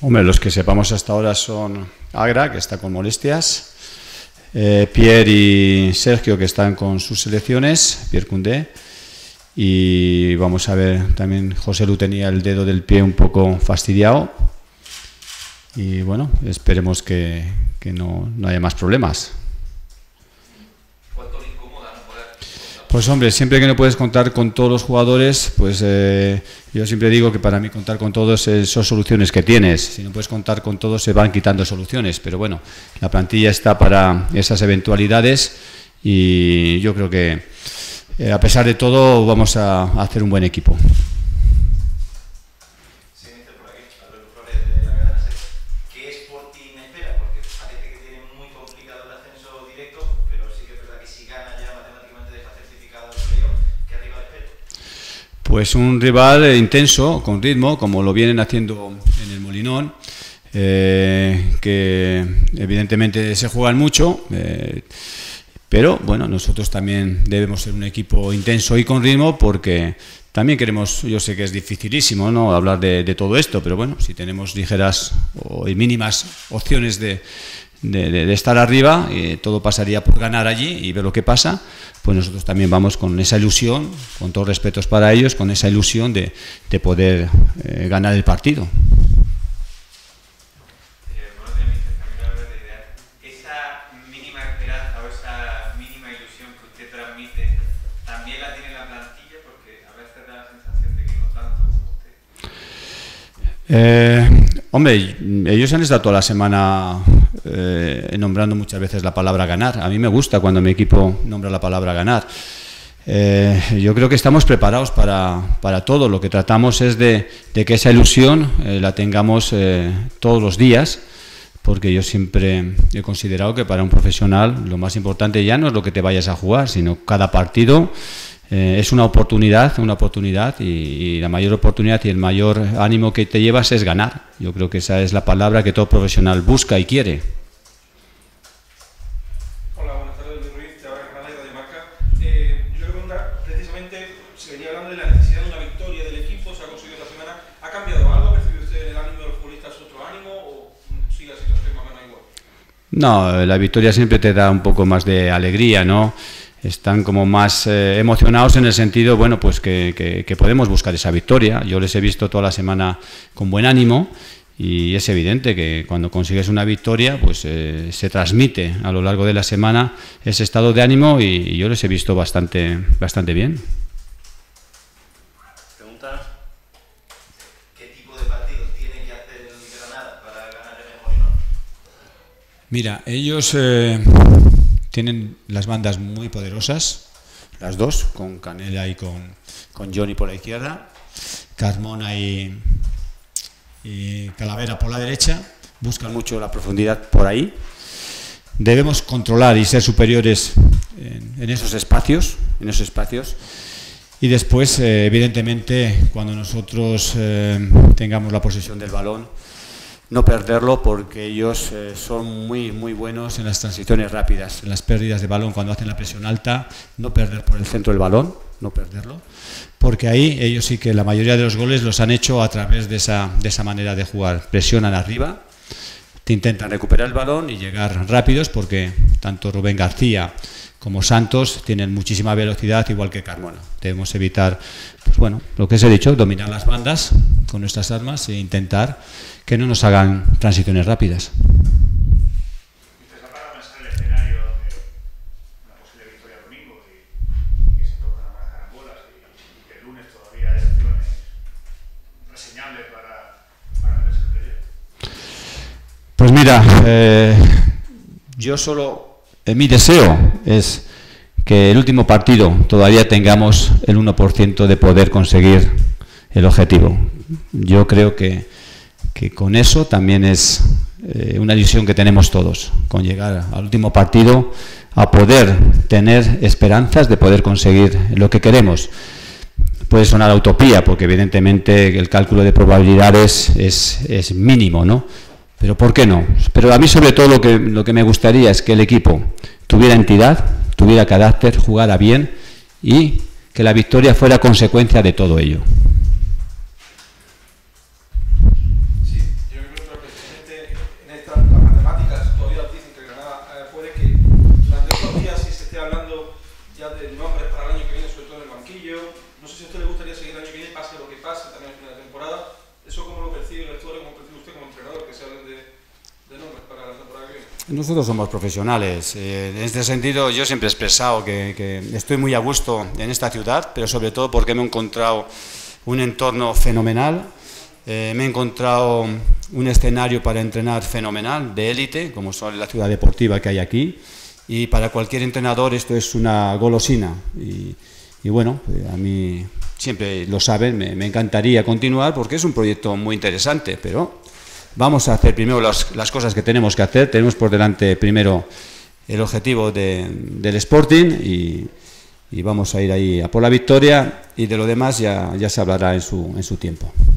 Hombre, los que sepamos hasta ahora son Agra, que está con molestias, Pierre y Sergio, que están con sus selecciones, Pierre Koundé, y vamos a ver, también José Lu tenía el dedo del pie un poco fastidiado, y bueno, esperemos que no haya más problemas. ¿Cuánto le incomoda no poder? Pues hombre, siempre que no puedes contar con todos los jugadores, pues yo siempre digo que para mí contar con todos son soluciones que tienes. Si no puedes contar con todos, se van quitando soluciones. Pero bueno, la plantilla está para esas eventualidades y yo creo que a pesar de todo vamos a hacer un buen equipo. Pues un rival intenso, con ritmo, como lo vienen haciendo en el Molinón, que evidentemente se juegan mucho, pero bueno, nosotros también debemos ser un equipo intenso y con ritmo, porque también queremos, yo sé que es dificilísimo, ¿no?, hablar de todo esto, pero bueno, si tenemos ligeras o mínimas opciones de estar arriba, todo pasaría por ganar allí y ver lo que pasa, pues nosotros también vamos con esa ilusión, con todos respetos para ellos, con esa ilusión de poder ganar el partido. Esa mínima esperanza o esa mínima ilusión que usted transmite, ¿también la tiene la plantilla? Porque a veces da la sensación de que no tanto como usted. Hombre, ellos han estado toda la semana nombrando muchas veces la palabra ganar. A mí me gusta cuando mi equipo nombra la palabra ganar. Yo creo que estamos preparados para todo. Lo que tratamos es de que esa ilusión la tengamos todos los días, porque yo siempre he considerado que para un profesional lo más importante ya no es lo que te vayas a jugar, sino cada partido es una oportunidad y la mayor oportunidad y el mayor ánimo que te llevas es ganar. Yo creo que esa es la palabra que todo profesional busca y quiere. Hola, buenas tardes, Luis Ruiz, de Radio Marca. Yo quiero preguntar, precisamente, se venía hablando de la necesidad de una victoria del equipo, se ha conseguido esta semana. ¿Ha cambiado algo? ¿Ha percibido usted el ánimo de los futbolistas otro ánimo o sigue la situación más o menos igual? No, la victoria siempre te da un poco más de alegría, ¿no? Están como más emocionados en el sentido, bueno, pues que podemos buscar esa victoria. Yo les he visto toda la semana con buen ánimo y es evidente que cuando consigues una victoria, pues se transmite a lo largo de la semana ese estado de ánimo y yo les he visto bastante bien. Pregunta: ¿qué tipo de partidos tiene que hacer el Granada para ganar en el Molinón? Mira, ellos tienen las bandas muy poderosas, las dos, con Canela y con Johnny por la izquierda, Carmona y Calavera por la derecha, buscan mucho la profundidad por ahí. Debemos controlar y ser superiores en esos espacios, y después, evidentemente, cuando nosotros tengamos la posesión del balón, no perderlo, porque ellos son muy buenos en las transiciones rápidas, en las pérdidas de balón cuando hacen la presión alta, no perder por el centro del balón, no perderlo, porque ahí ellos sí que la mayoría de los goles los han hecho a través de esa manera de jugar. Presionan arriba, te intentan recuperar el balón y llegar rápidos, porque tanto Rubén García como Santos tienen muchísima velocidad, igual que Carmona. Debemos evitar, pues bueno, lo que os he dicho, dominar las bandas con nuestras armas e intentar que no nos hagan transiciones rápidas. ¿Usted está para pensar el escenario de una posible victoria el domingo y que se tocan las carambolas y que el lunes todavía hay acciones reseñables para meterse en el playoff? Pues mira, yo solo, mi deseo es que el último partido todavía tengamos el 1% de poder conseguir el objetivo. Yo creo que con eso también es una ilusión que tenemos todos, con llegar al último partido a poder tener esperanzas de poder conseguir lo que queremos. Puede sonar a utopía, porque evidentemente el cálculo de probabilidades es mínimo, ¿no? Pero ¿por qué no? Pero a mí sobre todo lo que me gustaría es que el equipo tuviera entidad, tuviera carácter, jugara bien y que la victoria fuera consecuencia de todo ello. Sí, yo creo que Nosotros somos profesionales. En este sentido, yo siempre he expresado que estoy muy a gusto en esta ciudad, pero sobre todo porque me he encontrado un entorno fenomenal. Me he encontrado un escenario para entrenar fenomenal, de élite, como son la ciudad deportiva que hay aquí. Y para cualquier entrenador esto es una golosina. Y bueno, a mí siempre lo saben, me encantaría continuar porque es un proyecto muy interesante, pero vamos a hacer primero las cosas que tenemos que hacer. Tenemos por delante primero el objetivo del Sporting y vamos a ir ahí a por la victoria, y de lo demás ya se hablará en su tiempo.